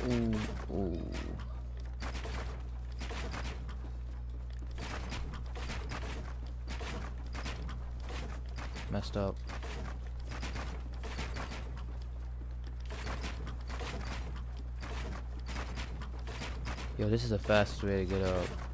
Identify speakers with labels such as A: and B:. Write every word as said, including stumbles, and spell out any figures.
A: Ooh, ooh. Messed up. Yo, this is the fastest way to get up.